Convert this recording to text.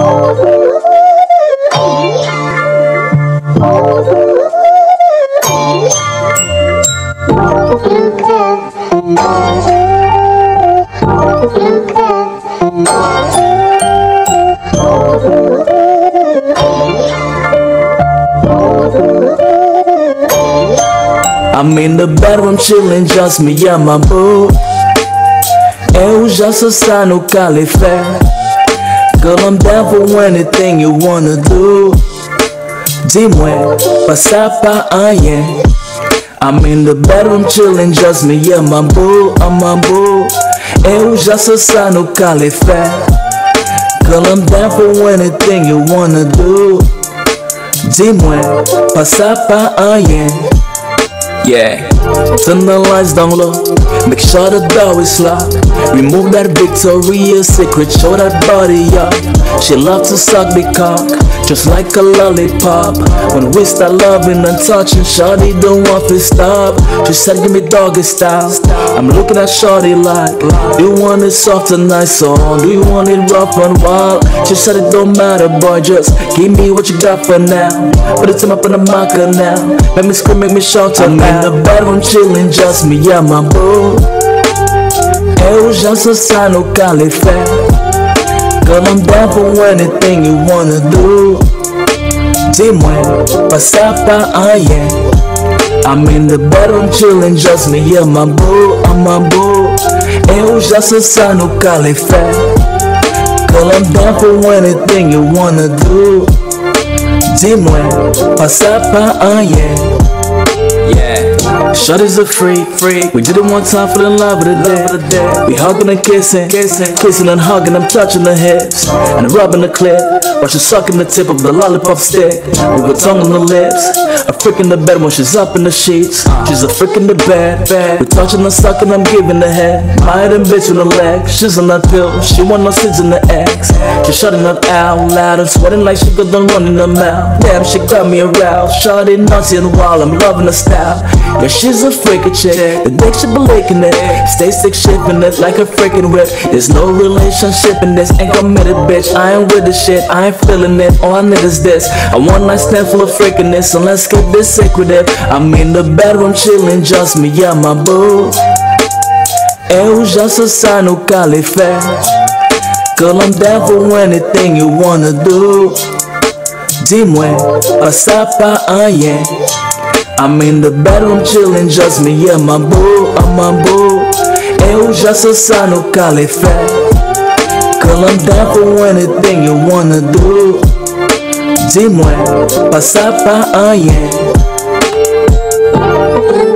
I'm in the bedroom chillin', just me and my boo. Eu já só sai no califé. Girl, I'm down for anything you wanna do. Dis-moi, passar pa rien. I'm in the bedroom chillin', just me and my boo, my boo. Eu já só sai no califé. Girl, I'm down for anything you wanna do. Dis-moi, passar pa rien. Yeah, turn the lights down low, make sure the door is locked. Remove that Victoria's Secret, show that body up. She love to suck the cock, just like a lollipop. When we start loving and touching, shawty don't want to stop. She said give me doggy style. I'm looking at shawty like, do you want it soft and nice, or do you want it rough and wild? She said it don't matter boy, just give me what you got for now. Put it to up in the marker now, make me scream, make me shout out. I'm in the bedroom chillin', just me and my boo. Eu já só sai no califé. Girl, I'm down for anything you wanna do. Dis-moi, passar pa rien. I'm in the bedroom chillin', just me and my boo, my boo. Eu já só sai no califé. Girl, I'm down for anything you wanna do. Dis-moi, passar pa rien. Yeah, shawty's a freak. We did it one time for the love of the day. We hugging and kissing and hugging. I'm touching the hips and rubbing the clit while she's sucking the tip of the lollipop stick. We were tongue on the lips. A freak in the bed when she's up in the sheets. She's a freak in the bed. We touching and sucking, I'm giving the head. My and bitch with the leg. She's on that pill. She want no seeds in the eggs. She's shutting up out loud and sweating like she got done running her mouth. Damn, she got me aroused. Shawty naughty and wild. I'm loving the style. Yeah, she's a freakin' chick. The dick she be licking it. Stay sick shipping it like a freaking whip. There's no relationship in this. Ain't committed, bitch. I ain't with the shit. I ain't feeling it. All I need is this. A one night stand full of freakiness. So let's get this secretive. I'm in the bedroom chillin', just me and my boo. Eu já só sai no califé. Girl, I'm down for anything you wanna do. Dis-moi, passar pa rien. I'm in the bedroom chillin', just me and my boo, my boo. Eu já só sai no califé. Girl, I'm down for anything you wanna do. Dis-moi, passar pa rien.